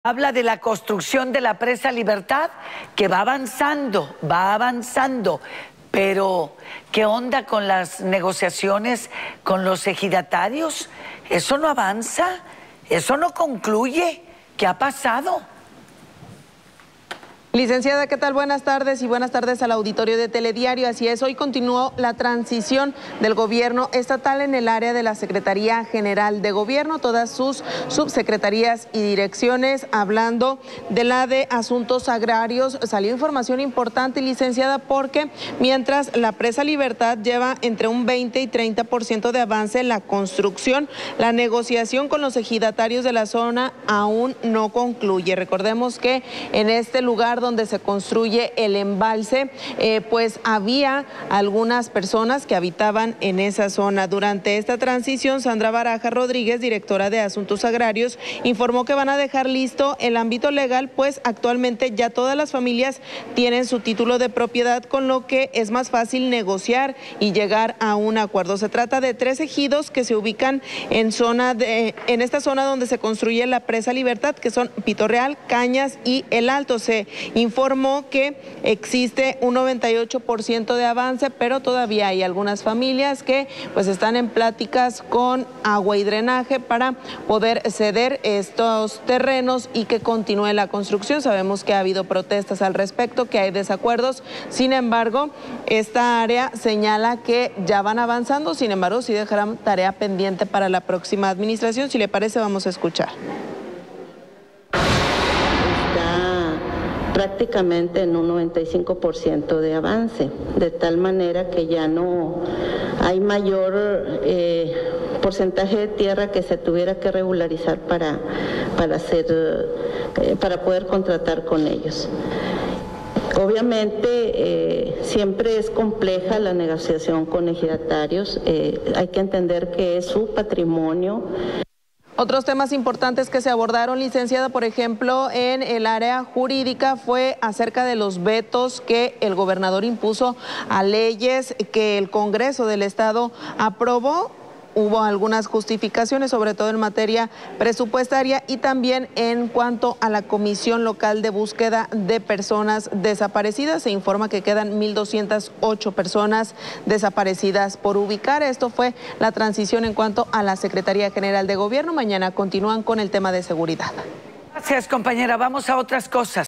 Habla de la construcción de la presa Libertad, que va avanzando, pero ¿qué onda con las negociaciones con los ejidatarios? ¿Eso no avanza? ¿Eso no concluye? ¿Qué ha pasado? Licenciada, ¿qué tal? Buenas tardes y buenas tardes al auditorio de Telediario. Así es, hoy continuó la transición del gobierno estatal en el área de la Secretaría General de Gobierno, todas sus subsecretarías y direcciones. Hablando de la de Asuntos Agrarios, salió información importante, licenciada, porque mientras la presa Libertad lleva entre un 20 y 30% de avance en la construcción, la negociación con los ejidatarios de la zona aún no concluye. Recordemos que en este lugar donde se construye el embalse, pues había algunas personas que habitaban en esa zona. Durante esta transición, Sandra Baraja Rodríguez, directora de Asuntos Agrarios, informó que van a dejar listo el ámbito legal, pues actualmente ya todas las familias tienen su título de propiedad, con lo que es más fácil negociar y llegar a un acuerdo. Se trata de 3 ejidos que se ubican en esta zona donde se construye la presa Libertad, que son Pitorreal, Cañas y El Alto. Se informó que existe un 98% de avance, pero todavía hay algunas familias que pues están en pláticas con Agua y Drenaje para poder ceder estos terrenos y que continúe la construcción. Sabemos que ha habido protestas al respecto, que hay desacuerdos. Sin embargo, esta área señala que ya van avanzando. Sin embargo, sí dejarán tarea pendiente para la próxima administración. Si le parece, vamos a escuchar. Prácticamente en un 95% de avance, de tal manera que ya no hay mayor porcentaje de tierra que se tuviera que regularizar para poder contratar con ellos. Obviamente siempre es compleja la negociación con ejidatarios, hay que entender que es su patrimonio. Otros temas importantes que se abordaron, licenciada, por ejemplo, en el área jurídica, fue acerca de los vetos que el gobernador impuso a leyes que el Congreso del Estado aprobó. Hubo algunas justificaciones, sobre todo en materia presupuestaria y también en cuanto a la Comisión Local de Búsqueda de Personas Desaparecidas. Se informa que quedan 1,208 personas desaparecidas por ubicar. Esto fue la transición en cuanto a la Secretaría General de Gobierno. Mañana continúan con el tema de seguridad. Gracias, compañera. Vamos a otras cosas.